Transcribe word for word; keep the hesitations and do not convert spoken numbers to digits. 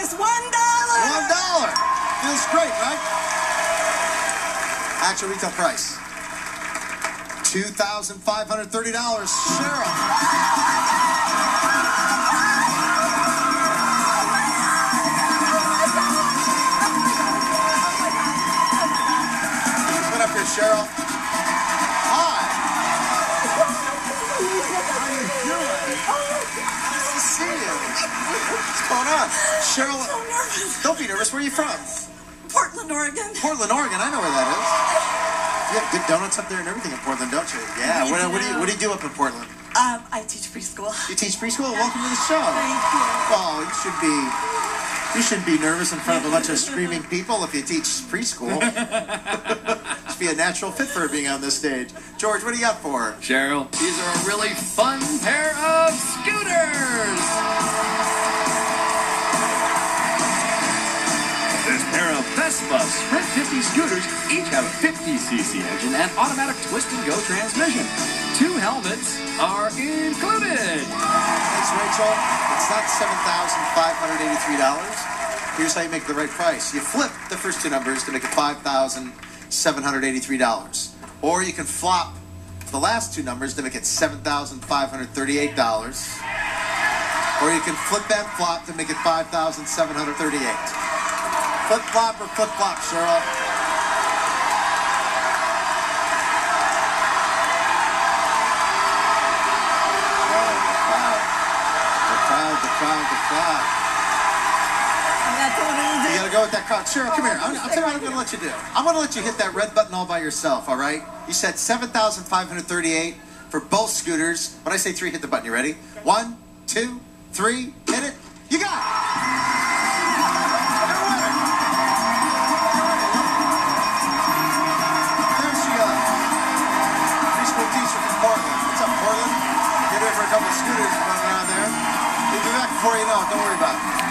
is one dollar. One dollar. Feels great, right? Actual retail price. Two thousand five hundred thirty dollars. Cheryl. Come up here, Cheryl. Hi. How you doing? Nice to see you. What's going on? Cheryl, I'm so nervous. don't be nervous. Where are you from? Portland, Oregon. Portland, Oregon. I know where that is. You have good donuts up there and everything in Portland, don't you? Yeah. We What, what do do. you What do you do up in Portland? Um, I teach preschool. You teach preschool. Welcome to the show. Thank you. Oh, you should be. You shouldn't be nervous in front of a bunch of screaming people if you teach preschool. Should be a natural fit for being on this stage. George, what do you got for her? Cheryl, these are a really fun pair of scooters. This pair of Vespa Sprint fifty scooters each have a fifty c c engine and automatic twist-and-go transmission. Two helmets are included. Thanks, Rachel. It's not seven thousand five hundred eighty-three dollars. Here's how you make the right price. You flip the first two numbers to make it five thousand seven hundred eighty-three dollars. Or you can flop the last two numbers to make it seven thousand five hundred thirty-eight dollars. Or you can flip and flop to make it five thousand seven hundred thirty-eight dollars. Flip flop or flip flop, Cheryl? The crowd, the crowd, the crowd. That's what I'm You gotta go with that crowd. Cheryl, come here. I'm, I'll tell you what I'm gonna let you do. I'm gonna let you hit that red button all by yourself, all right? You said seven thousand five hundred thirty-eight for both scooters. When I say three, hit the button. You ready? One, two, three, hit it. You got it! You're a winner. There she goes. Preschool teacher from Portland. What's up, Portland? Get in for a couple of scooters running around there. We'll be back before you know it. Don't worry about it.